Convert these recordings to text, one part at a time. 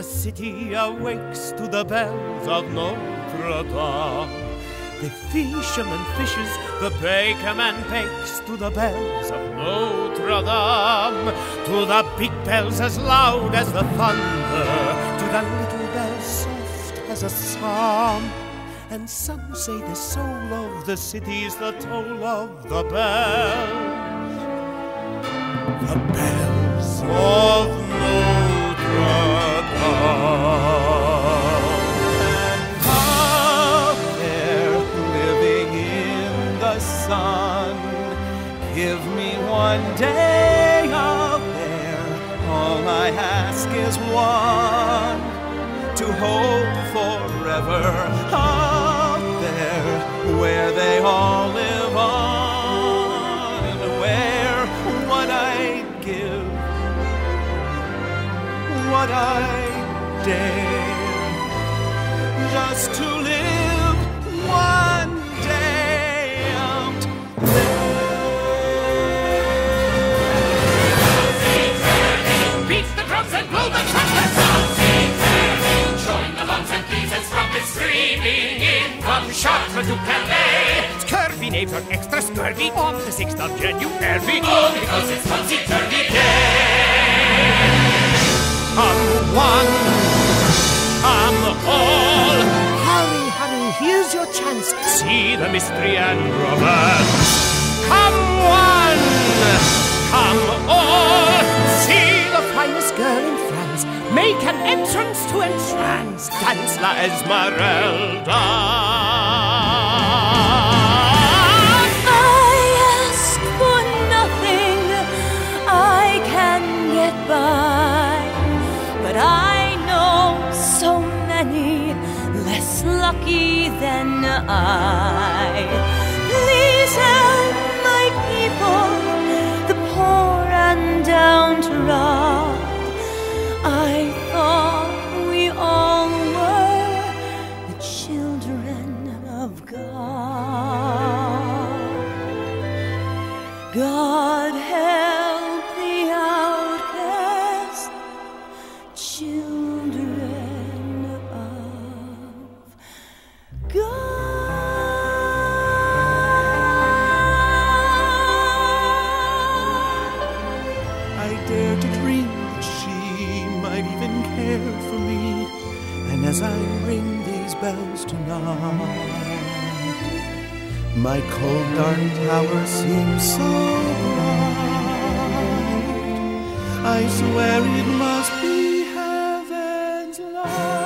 city awakes to the bells of Notre Dame. The fisherman fishes, the bakerman bakes to the bells of Notre Dame. To the big bells as loud as the thunder, to the little bells soft as a psalm. And some say the soul of the city's the toll of the bells. The bells of Notre Dame. Sun, give me one day out there. All I ask is one, to hold forever out there, where they all live on, and where what I'd give, what I dare, just to live one day out there. Beat the drums and blow the trumpets. Join the lungs and beats and trumpets streaming in from Chartres to Calais. Scurvy knaves are extra scurvy on the 6th of January. All because it's topsy-turvy day. Come one, come all. Hurry, hurry, here's your chance. See the mystery and romance. Come one, come all. See the finest girl in France make an entrance to entrance. Dance La Esmeralda. I ask for nothing, I can get by, but I know so many less lucky than I. Please help my people, the poor and downtrodden. I thought we all were the children of God. God help the outcast, children of God. I dare to dream that she might even care for me. And as I ring these bells tonight, my cold dark tower seems so bright, I swear it must be heaven's light.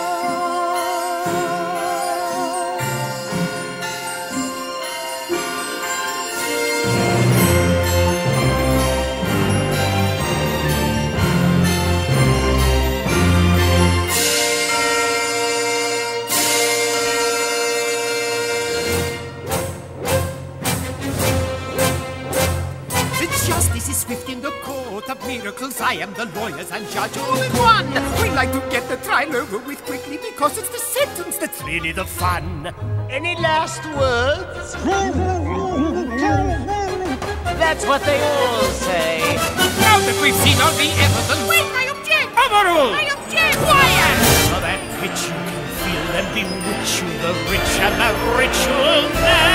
Justice is swift in the court of miracles. I am the lawyers and judge all in one. We like to get the trial over with quickly because it's the sentence that's really the fun. Any last words? That's what they all say. Now that we've seen all the evidence. Wait, I object! Overruled! I object! Quiet! So that which you can feel and bewitch you, the rich and the ritual.